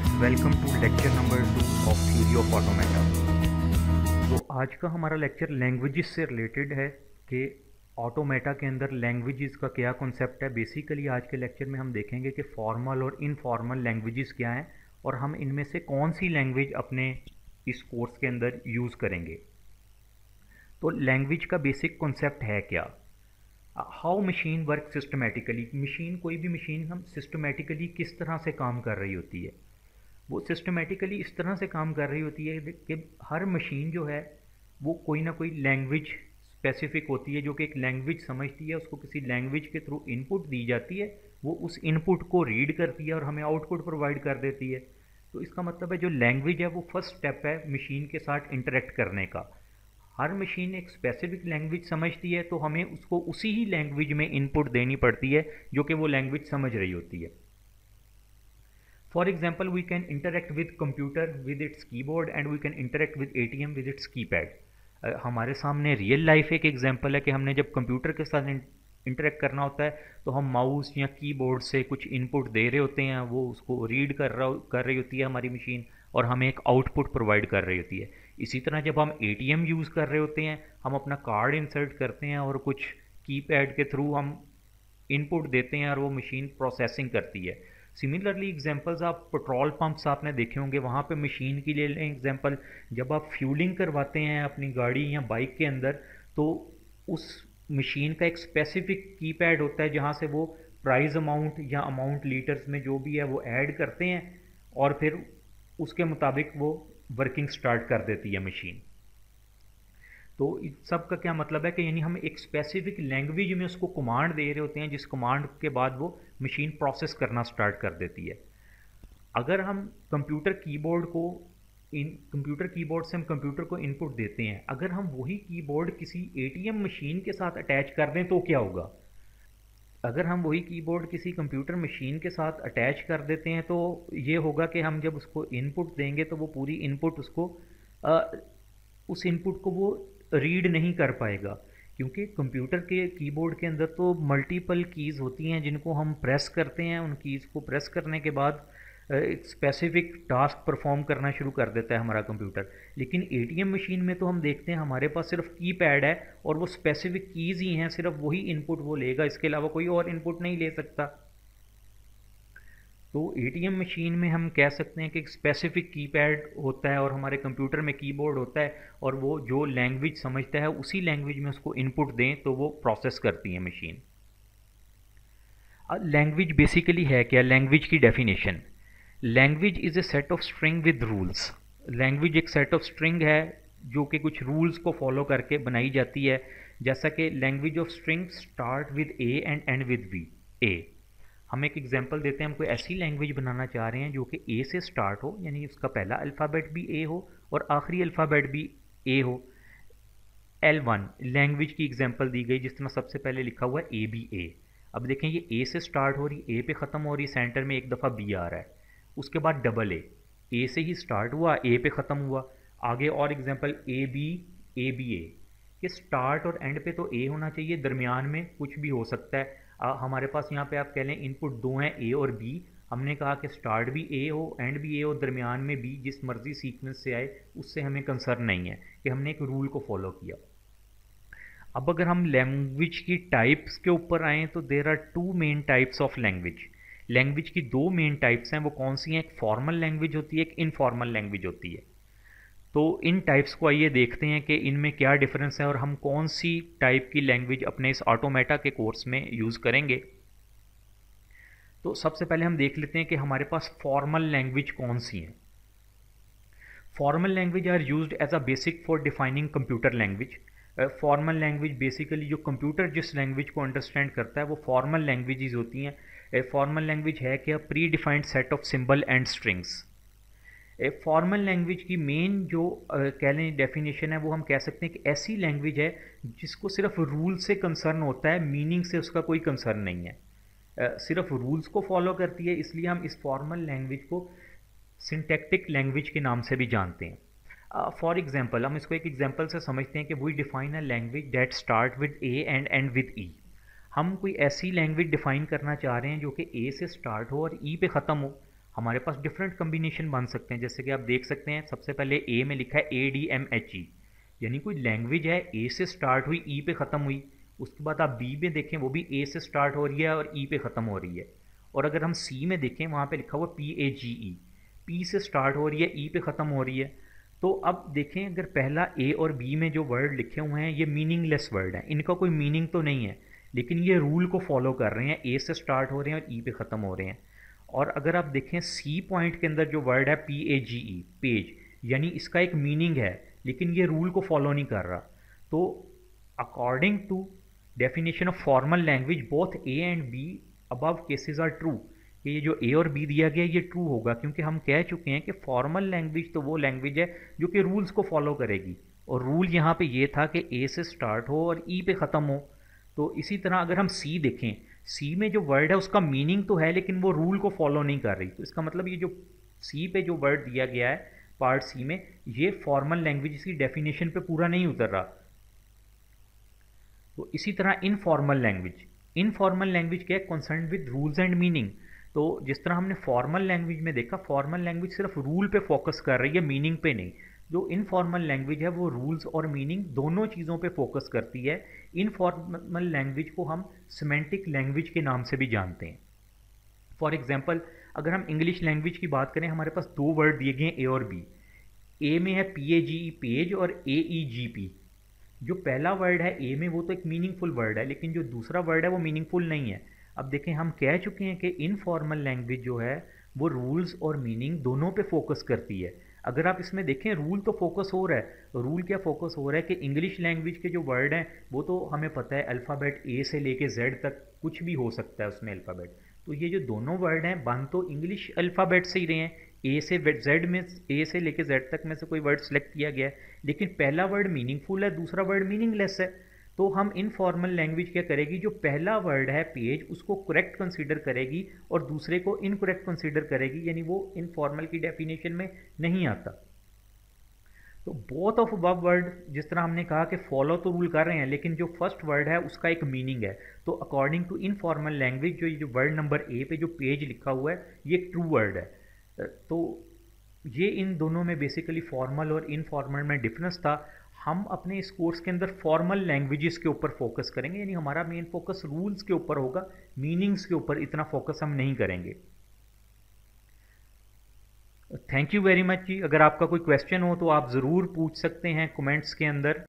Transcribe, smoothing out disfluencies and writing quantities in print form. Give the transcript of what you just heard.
Students, welcome to lecture number 2 of theory of automata. तो आज का हमारा लेक्चर लैंग्वेजेस से रिलेटेड है कि ऑटोमेटा के अंदर लैंग्वेजेस का क्या कॉन्सेप्ट है। बेसिकली आज के लेक्चर में हम देखेंगे कि फॉर्मल और इनफॉर्मल लैंग्वेजेस क्या हैं और हम इनमें से कौन सी लैंग्वेज अपने इस कोर्स के अंदर यूज़ करेंगे। तो लैंग्वेज का बेसिक कॉन्सेप्ट है क्या, how machine work systematically. Machine, कोई भी मशीन हम सिस्टमेटिकली किस तरह से काम कर रही होती है। वो सिस्टमेटिकली इस तरह से काम कर रही होती है कि हर मशीन जो है वो कोई ना कोई लैंग्वेज स्पेसिफिक होती है, जो कि एक लैंग्वेज समझती है, उसको किसी लैंग्वेज के थ्रू इनपुट दी जाती है, वो उस इनपुट को रीड करती है और हमें आउटपुट प्रोवाइड कर देती है। तो इसका मतलब है जो लैंग्वेज है वो फर्स्ट स्टेप है मशीन के साथ इंटरेक्ट करने का। हर मशीन एक स्पेसिफिक लैंग्वेज समझती है तो हमें उसको उसी ही लैंग्वेज में इनपुट देनी पड़ती है जो कि वो लैंग्वेज समझ रही होती है। For example, we can interact with computer with its keyboard and we can interact with ATM with its keypad. हमारे सामने रियल लाइफ एक एग्जाम्पल है कि हमने जब कंप्यूटर के साथ इंटरेक्ट करना होता है तो हम माउस या कीबोर्ड से कुछ इनपुट दे रहे होते हैं, वो उसको रीड कर रही होती है हमारी मशीन और हमें एक आउटपुट प्रोवाइड कर रही होती है। इसी तरह जब हम एटीएम यूज़ कर रहे होते हैं, हम अपना कार्ड इंसर्ट करते हैं और कुछ कीपैड के थ्रू हम इनपुट देते हैं और वो मशीन प्रोसेसिंग करती है। सिमिलरली एग्जांपल्स आप पेट्रोल पंप्स आपने देखे होंगे, वहाँ पे मशीन की ले लें एग्जांपल, जब आप फ्यूलिंग करवाते हैं अपनी गाड़ी या बाइक के अंदर तो उस मशीन का एक स्पेसिफिक कीपैड होता है जहाँ से वो प्राइस अमाउंट या अमाउंट लीटर्स में जो भी है वो ऐड करते हैं और फिर उसके मुताबिक वो वर्किंग स्टार्ट कर देती है मशीन। तो इस सब का क्या मतलब है कि यानी हम एक स्पेसिफिक लैंग्वेज में उसको कमांड दे रहे होते हैं, जिस कमांड के बाद वो मशीन प्रोसेस करना स्टार्ट कर देती है। अगर हम कंप्यूटर कीबोर्ड से हम कंप्यूटर को इनपुट देते हैं, अगर हम वही कीबोर्ड किसी एटीएम मशीन के साथ अटैच कर दें तो क्या होगा। अगर हम वही कीबोर्ड किसी कंप्यूटर मशीन के साथ अटैच कर देते हैं तो ये होगा कि हम जब उसको इनपुट देंगे तो वो पूरी इनपुट उसको उस इनपुट को वो रीड नहीं कर पाएगा, क्योंकि कंप्यूटर के कीबोर्ड के अंदर तो मल्टीपल कीज़ होती हैं जिनको हम प्रेस करते हैं। उन कीज़ को प्रेस करने के बाद एक स्पेसिफिक टास्क परफॉर्म करना शुरू कर देता है हमारा कंप्यूटर। लेकिन एटीएम मशीन में तो हम देखते हैं हमारे पास सिर्फ कीपैड है और वो स्पेसिफिक कीज़ ही हैं, सिर्फ वही इनपुट वो लेगा, इसके अलावा कोई और इनपुट नहीं ले सकता। तो एटीएम मशीन में हम कह सकते हैं कि एक स्पेसिफिक कीपैड होता है और हमारे कंप्यूटर में कीबोर्ड होता है और वो जो लैंग्वेज समझता है उसी लैंग्वेज में उसको इनपुट दें तो वो प्रोसेस करती है मशीन। लैंग्वेज बेसिकली है क्या, लैंग्वेज की definition. Language is a set of string with rules. Language एक सेट ऑफ स्ट्रिंग है जो कि कुछ रूल्स को फॉलो करके बनाई जाती है। जैसा कि language of string start with A and end with B. A, हम एक एग्जांपल देते हैं, हम कोई ऐसी लैंग्वेज बनाना चाह रहे हैं जो कि ए से स्टार्ट हो, यानी उसका पहला अल्फ़ाबेट भी ए हो और आखिरी अल्फ़ाबेट भी ए हो। L1 लैंग्वेज की एग्जांपल दी गई जिस तरह सबसे पहले लिखा हुआ है ABA। अब देखें ये ए से स्टार्ट हो रही, ए पे ख़त्म हो रही, सेंटर में एक दफ़ा बी आ रहा है। उसके बाद डबल ए से ही स्टार्ट हुआ, ए पे ख़त्म हुआ। आगे और एग्जांपल AB ABA, कि स्टार्ट और एंड पे तो ए होना चाहिए, दरमियान में कुछ भी हो सकता है। हमारे पास यहाँ पे आप कह लें इनपुट दो हैं ए और बी, हमने कहा कि स्टार्ट भी ए हो, एंड भी ए हो, दरमियान में बी, जिस मर्जी सीक्वेंस से आए उससे हमें कंसर्न नहीं है, कि हमने एक रूल को फॉलो किया। अब अगर हम लैंग्वेज की टाइप्स के ऊपर आएँ तो there are two main types of language. Language की दो मेन टाइप्स हैं, वो कौन सी हैं, एक फॉर्मल लैंग्वेज होती है, एक इनफॉर्मल लैंग्वेज होती है। तो इन टाइप्स को आइए देखते हैं कि इनमें क्या डिफरेंस है और हम कौन सी टाइप की लैंग्वेज अपने इस ऑटोमेटा के कोर्स में यूज़ करेंगे। तो सबसे पहले हम देख लेते हैं कि हमारे पास फॉर्मल लैंग्वेज कौन सी हैं। Formal language are used as a basic for defining computer language. Formal language basically जो कंप्यूटर जिस लैंग्वेज को अंडरस्टैंड करता है वो फॉर्मल लैंग्वेजेस होती हैं। फॉर्मल लैंग्वेज है क्या, predefined set of symbol and strings. Formal language की मेन जो कह लें डेफिनेशन है वो हम कह सकते हैं कि ऐसी लैंग्वेज है जिसको सिर्फ रूल से कंसर्न होता है, मीनिंग से उसका कोई कंसर्न नहीं है, सिर्फ रूल्स को फॉलो करती है, इसलिए हम इस फॉर्मल लैंग्वेज को सिंटैक्टिक लैंग्वेज के नाम से भी जानते हैं। फॉर एग्जांपल, हम इसको एक एग्जांपल से समझते हैं कि we define a language that start with A and end with E. हम कोई ऐसी लैंग्वेज डिफाइन करना चाह रहे हैं जो कि ए से स्टार्ट हो और ई पे ख़त्म हो। हमारे पास डिफरेंट कम्बिनेशन बन सकते हैं। जैसे कि आप देख सकते हैं सबसे पहले ए में लिखा है ADMHE, यानी कोई लैंग्वेज है ए से स्टार्ट हुई ई पे ख़त्म हुई। उसके बाद आप बी में देखें वो भी ए से स्टार्ट हो रही है और ई पे ख़त्म हो रही है। और अगर हम सी में देखें वहाँ पे लिखा हुआ PAGE, पी से स्टार्ट हो रही है ई पे ख़त्म हो रही है। तो अब देखें अगर पहला ए और बी में जो वर्ड लिखे हुए हैं ये मीनिंगलेस वर्ड हैं, इनका कोई मीनिंग तो नहीं है, लेकिन ये रूल को फॉलो कर रहे हैं, ए से स्टार्ट हो रहे हैं और ई पे ख़त्म हो रहे हैं। और अगर आप देखें सी पॉइंट के अंदर जो वर्ड है PAGE, पेज, यानी इसका एक मीनिंग है लेकिन ये रूल को फॉलो नहीं कर रहा। तो according to definition of formal language both A and B above cases are true, कि ये जो ए और बी दिया गया ये ट्रू होगा, क्योंकि हम कह चुके हैं कि फॉर्मल लैंग्वेज तो वो लैंग्वेज है जो कि रूल्स को फॉलो करेगी, और रूल यहाँ पे ये था कि ए से स्टार्ट हो और ई पे ख़त्म हो। तो इसी तरह अगर हम सी देखें, सी में जो वर्ड है उसका मीनिंग तो है लेकिन वो रूल को फॉलो नहीं कर रही। तो इसका मतलब ये जो सी पे जो वर्ड दिया गया है पार्ट सी में, ये फॉर्मल लैंग्वेज की डेफिनेशन पे पूरा नहीं उतर रहा। तो इसी तरह इनफॉर्मल लैंग्वेज, इनफॉर्मल लैंग्वेज क्या है, concern with rules and meaning. तो जिस तरह हमने फॉर्मल लैंग्वेज में देखा, फॉर्मल लैंग्वेज सिर्फ रूल पे फोकस कर रही है, मीनिंग पे नहीं। जो इनफॉर्मल लैंग्वेज है वो रूल्स और मीनिंग दोनों चीज़ों पे फोकस करती है। इनफॉर्मल लैंग्वेज को हम सिमेंटिक लैंग्वेज के नाम से भी जानते हैं। फॉर एग्जाम्पल अगर हम इंग्लिश लैंग्वेज की बात करें, हमारे पास दो वर्ड दिए गए हैं ए और बी। ए में है PAGE, पेज, और AEGP। जो पहला वर्ड है ए में वो तो एक मीनिंगफुल वर्ड है, लेकिन जो दूसरा वर्ड है वो मीनिंगफुल नहीं है। अब देखें, हम कह चुके हैं कि इनफॉर्मल लैंग्वेज जो है वो रूल्स और मीनिंग दोनों पे फोकस करती है। अगर आप इसमें देखें रूल तो फोकस हो रहा है, रूल क्या फोकस हो रहा है कि इंग्लिश लैंग्वेज के जो वर्ड हैं वो तो हमें पता है अल्फ़ाबेट ए से लेके जेड तक कुछ भी हो सकता है उसमें अल्फ़ाबेट। तो ये जो दोनों वर्ड हैं बन तो इंग्लिश अल्फ़ाबेट से ही रहे हैं, ए से जेड में, ए से लेके जेड तक में से कोई वर्ड सेलेक्ट किया गया है, लेकिन पहला वर्ड मीनिंगफुल है, दूसरा वर्ड मीनिंगलेस है। तो हम इनफॉर्मल लैंग्वेज क्या करेगी, जो पहला वर्ड है पेज उसको करेक्ट कंसीडर करेगी और दूसरे को इनकरेक्ट कंसीडर करेगी, यानी वो इनफॉर्मल की डेफिनेशन में नहीं आता। तो बोथ ऑफ अबव वर्ड, जिस तरह हमने कहा कि फॉलो तो रूल कर रहे हैं लेकिन जो फर्स्ट वर्ड है उसका एक मीनिंग है। तो अकॉर्डिंग टू इनफॉर्मल लैंग्वेज जो वर्ड नंबर ए पे जो पेज लिखा हुआ है ये एक ट्रू वर्ड है। तो ये इन दोनों में बेसिकली फॉर्मल और इनफॉर्मल में डिफरेंस था। हम अपने इस कोर्स के अंदर फॉर्मल लैंग्वेजेस के ऊपर फोकस करेंगे, यानी हमारा मेन फोकस रूल्स के ऊपर होगा, मीनिंग्स के ऊपर इतना फोकस हम नहीं करेंगे। थैंक यू वेरी मच जी। अगर आपका कोई क्वेश्चन हो तो आप ज़रूर पूछ सकते हैं कमेंट्स के अंदर।